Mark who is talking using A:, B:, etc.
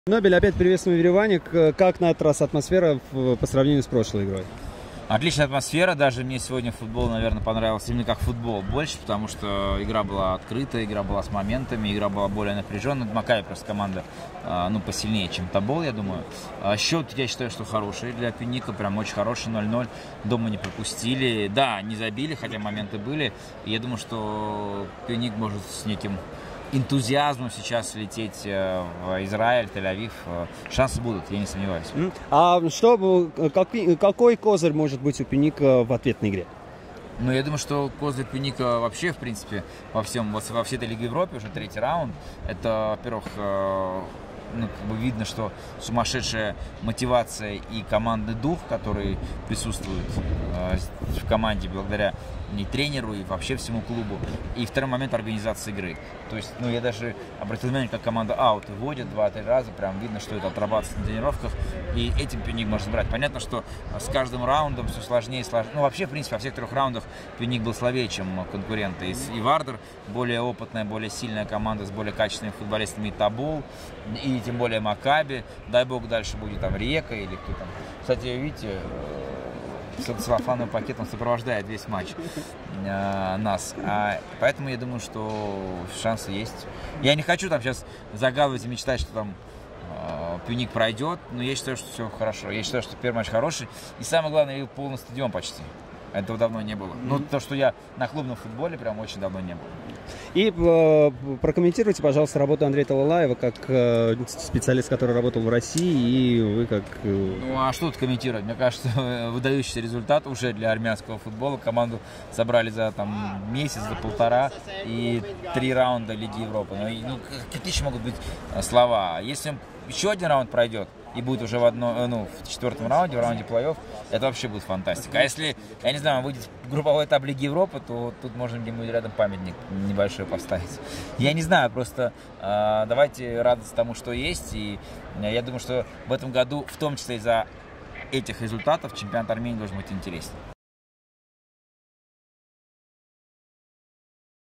A: Нобель, опять приветствуем в Ереване. Как на этот раз атмосфера по сравнению с прошлой игрой?
B: Отличная атмосфера, даже мне сегодня футбол, наверное, понравился именно как футбол больше, потому что игра была открытая, игра была с моментами, игра была более напряженная. Макаби просто команда, посильнее, чем Тобол, я думаю. Счет, я считаю, что хороший для Пюника, прям очень хороший, 0-0. Дома не пропустили, да, не забили, хотя моменты были. И я думаю, что Пюник может с неким энтузиазмом сейчас лететь в Израиль, Тель-Авив. Шансы будут, я не сомневаюсь.
A: А какой козырь может быть у Пюника в ответной игре?
B: Ну, я думаю, что козырь Пюника вообще, в принципе, во всей этой Лиге Европы, уже третий раунд. Это, во-первых, видно, что сумасшедшая мотивация и командный дух, который присутствует в команде благодаря и тренеру, и вообще всему клубу. И второй момент — организации игры. То есть, я даже обратил внимание, как команда ауты вводит 2-3 раза, прям видно, что это отрабатывается на тренировках, и этим Пюник может брать. Понятно, что с каждым раундом все сложнее и сложнее. Вообще, в принципе, во всех трех раундах Пюник был слабее, чем конкуренты. И Вардер более опытная, более сильная команда с более качественными футболистами, и Тобол, и тем более Макаби. Дай бог, дальше будет там Река или кто там. Кстати, видите, с целлофановым пакетом сопровождает весь матч нас. Поэтому я думаю, что шансы есть. Я не хочу там сейчас загадывать и мечтать, что там Пюник пройдет, но я считаю, что все хорошо. Я считаю, что первый матч хороший. И самое главное, я видел полный стадион почти. Этого давно не было. То, что я на клубном футболе, прям очень давно не было.
A: И прокомментируйте, пожалуйста, работу Андрея Талалаева как специалист, который работал в России, и вы как...
B: А что тут комментировать? Мне кажется, выдающийся результат уже для армянского футбола. Команду собрали за месяц, за полтора, и 3 раунда Лиги Европы. Какие еще могут быть слова? Если еще один раунд пройдет и будет уже в четвертом раунде, в раунде плей-офф, это вообще будет фантастика. А если, я не знаю, он выйдет в групповой этап Лиги Европы, то тут можно где-нибудь рядом памятник небольшой поставить. Я не знаю, просто давайте радоваться тому, что есть. И я думаю, что в этом году, в том числе из-за этих результатов, чемпионат Армении должен быть интересен.